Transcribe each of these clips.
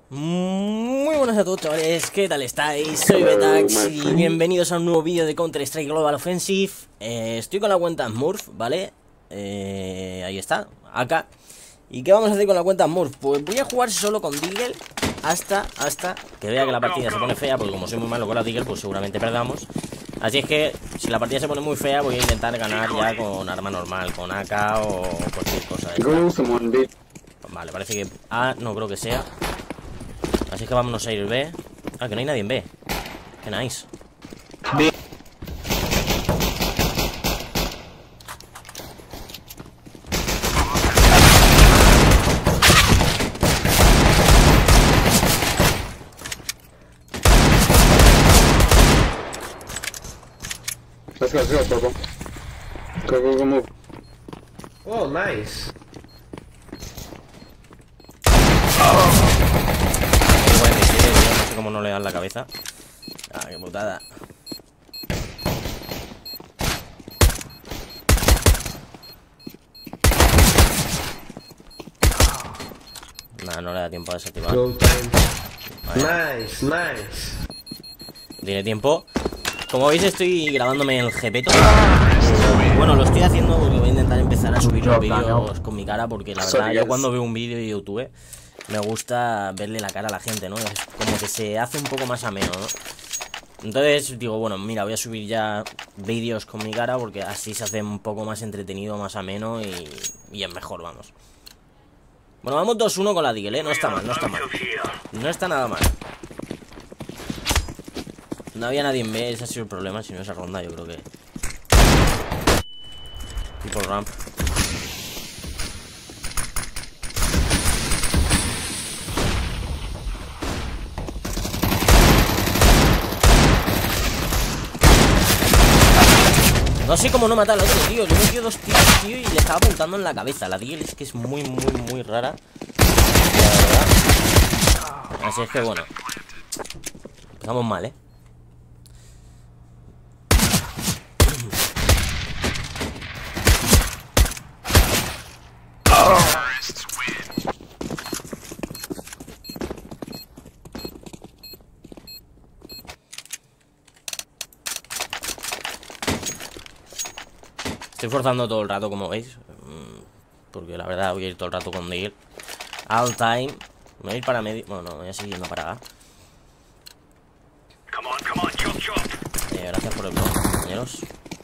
Muy buenas a todos, chavales, ¿qué tal estáis? Soy Betax y bienvenidos a un nuevo vídeo de Counter-Strike Global Offensive. Estoy con la cuenta Smurf, ¿vale? Ahí está, acá. ¿Y qué vamos a hacer con la cuenta Smurf? Pues voy a jugar solo con Deagle hasta que vea que la partida se pone fea, porque como soy muy malo con la Deagle, pues seguramente perdamos. Así es que, si la partida se pone muy fea, voy a intentar ganar ya con arma normal, con AK o cualquier cosa de esta. Vale, parece que A no creo que sea. Así que vámonos a ir B. Ah, que no hay nadie en B. Qué nice. B. Let's go, purple. Go, move. Oh, nice. No sé cómo no le dan la cabeza. Ah, qué putada. Nah, no le da tiempo a desactivar. Go time. Vale. Nice, nice. Tiene tiempo. Como veis, estoy grabándome el GP todo. Bueno, lo estoy haciendo porque voy a intentar empezar a subir los vídeos con mi cara, porque la verdad, yo cuando veo un vídeo de YouTube me gusta verle la cara a la gente, ¿no? Es como que se hace un poco más ameno, ¿no? Entonces digo, bueno, mira, voy a subir ya vídeos con mi cara, porque así se hace un poco más entretenido, más ameno y es mejor, vamos. Bueno, vamos 2-1 con la Deagle, ¿eh? No está mal, no está mal. No está nada mal. No había nadie en B, ese ha sido el problema, si no esa ronda yo creo que... Tipo ramp. No sé cómo no matar al otro, tío. Yo me dio 2 tiros, tío, y le estaba apuntando en la cabeza. La Deagle es que es muy rara. La verdad. Así es que bueno. Empezamos mal, ¿eh? Estoy forzando todo el rato, como veis, porque la verdad voy a ir todo el rato con Deagle. All time. Me voy a ir para medio. Bueno, no, voy a seguir yendo para A. Gracias por el blog, compañeros.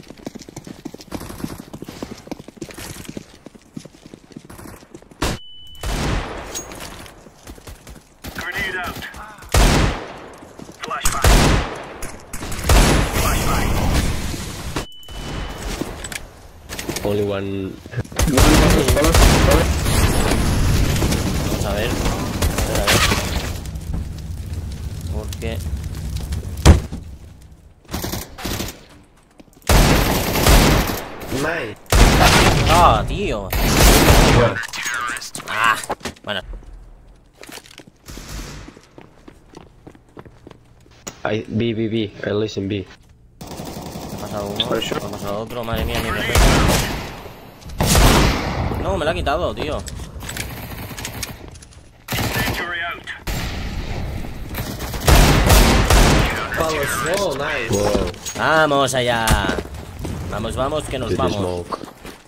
Only one. Vamos a ver. Porque... Nice. ¡Ah, tío! ¡Ah! Bueno. B. I listen B. Ha pasado uno, ha pasado otro. Madre mía, mi respeto. No, me lo ha quitado, tío. Oh, nice. Wow. Vamos allá. Vamos, que nos vamos. Smoke.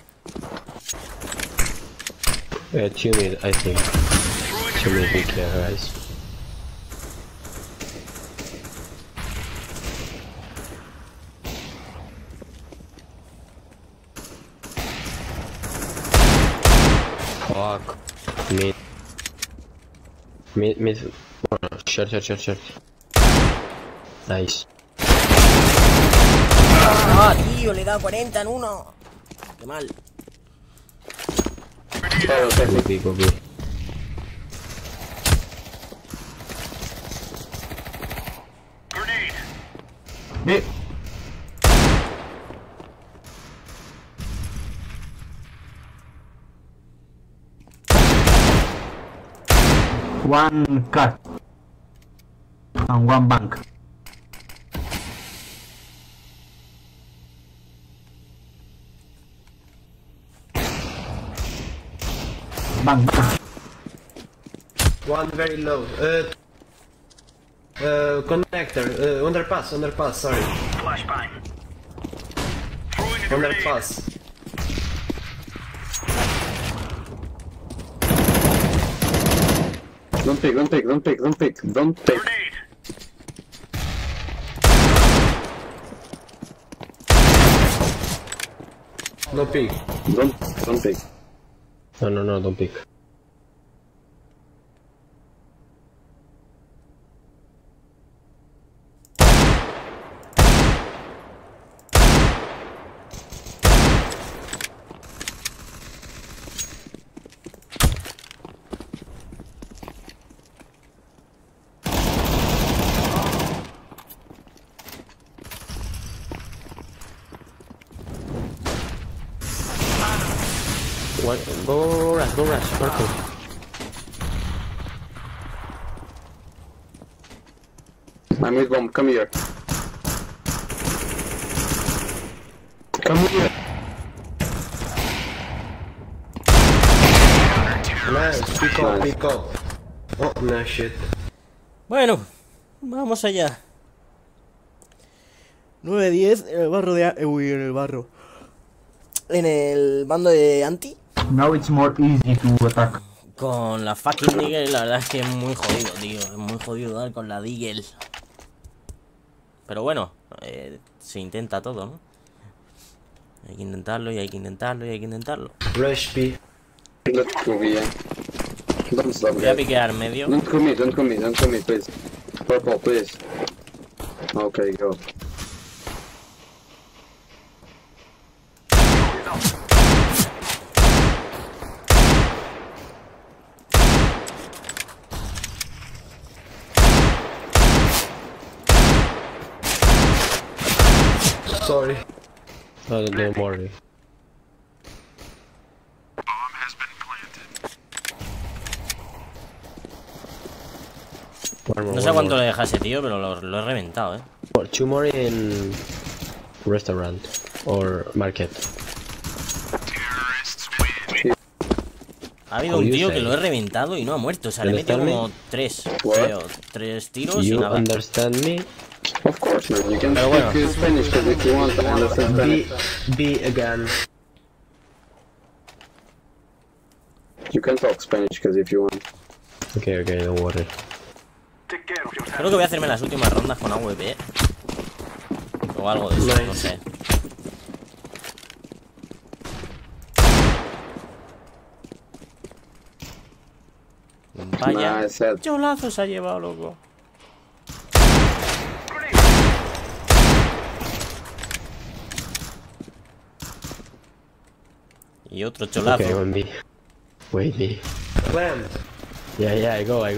Two mid, I think. Two mid, be careful, guys. Fuck. Mid. Oh, short. Nice. Ah, tío, le he dado 40 en uno. Qué mal. Go B. B. One cut and one bank. Bang, bang. One very low. Connector. Underpass, sorry. Underpass. Don't pick. No peek. Don't pick. No, don't peek. What? Go rush, purple. I'm with bomb. Come here. Nice, pick up. Oh, no shit. Bueno, vamos allá. 9-10 en el barro de... Uy, en el barro. En el bando de anti. Now it's more easy to attack. Con la fucking Deagle, la verdad es que es muy jodido, tío. Es muy jodido dar con la Deagle. Pero bueno, se intenta todo, ¿no? Hay que intentarlo y hay que intentarlo y hay que intentarlo. Rush B. Let's go, yeah. Don't stop, Voy a guys. piquear medio. Don't commit, please. Purple, please. Okay, go. Sorry. No, don't worry. No sé cuánto le dejase, tío, pero lo he reventado, Two more in restaurant or market. Ha habido un tío que lo he reventado y no ha muerto. O sea, le he metido como 3 tiros y You nada. understand me? Of course, man. You can Pero bueno. speak Spanish because if you want to understand Spanish. B again. You can talk Spanish because if you want. Okay, don't worry. Creo que voy a hacerme las últimas rondas con AWP. O algo de eso, no sé. Vaya, Nice head. cholazo se ha llevado, loco. Y otro cholazo. Okay, one B. Wait B. Plant. Yeah, I go.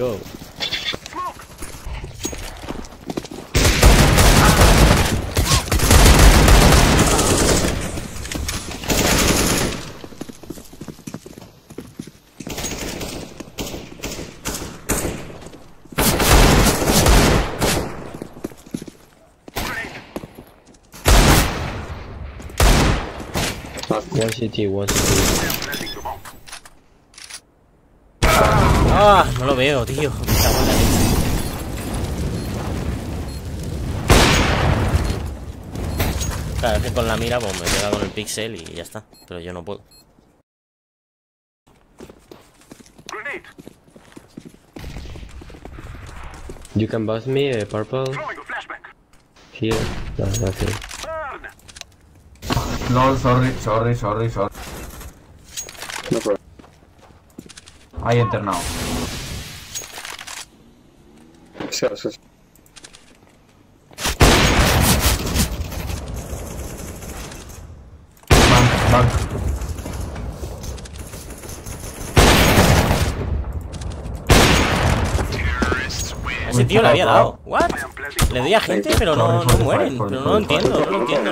One CT. Ah, no lo veo, tío. Me cago en la leche. Claro, es que con la mira pues me pega con el pixel y ya está. Pero yo no puedo. You can bust me, purple. Here. No, nothing. No, sorry. No problem. I enter now. Yes. Bank. A ese tío le había dado. ¿What? Le doy a gente, pero no mueren. Pero no lo entiendo.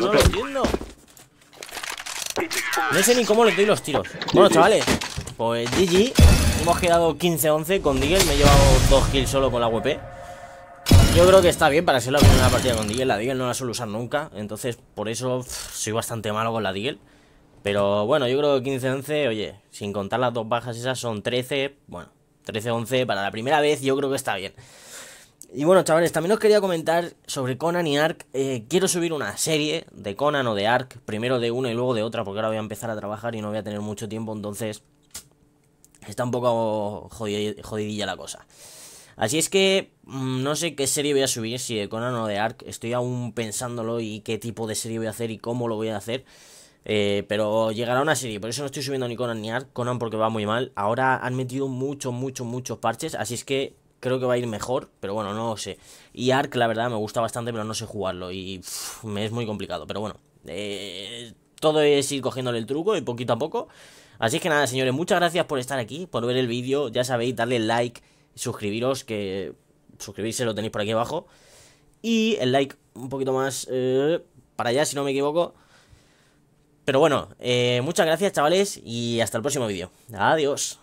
No sé ni cómo les doy los tiros. Bueno, chavales, pues GG. Hemos quedado 15-11 con Deagle. Me he llevado 2 kills solo con la AWP. Yo creo que está bien para ser la primera partida con Deagle. La Deagle no la suelo usar nunca. Entonces, por eso soy bastante malo con la Deagle. Pero bueno, yo creo que 15-11, oye, sin contar las 2 bajas esas son 13. Bueno, 13-11 para la primera vez yo creo que está bien. Y bueno, chavales, también os quería comentar sobre Conan y Ark. Quiero subir una serie de Conan o de Ark, primero de una y luego de otra, porque ahora voy a empezar a trabajar y no voy a tener mucho tiempo, entonces está un poco jodidilla la cosa. Así es que no sé qué serie voy a subir, si de Conan o de Ark. Estoy aún pensándolo y qué tipo de serie voy a hacer y cómo lo voy a hacer. Pero llegará una serie, por eso no estoy subiendo ni Conan ni Ark. Conan porque va muy mal. Ahora han metido muchos parches, así es que creo que va a ir mejor, pero bueno, no lo sé. Y Ark, la verdad, me gusta bastante, pero no sé jugarlo y me es muy complicado. Pero bueno, todo es ir cogiéndole el truco y poquito a poco. Así es que nada, señores, muchas gracias por estar aquí, por ver el vídeo. Ya sabéis, darle like, suscribiros, que suscribirse lo tenéis por aquí abajo. Y el like un poquito más para allá, si no me equivoco. Pero bueno, muchas gracias, chavales, y hasta el próximo vídeo. Adiós.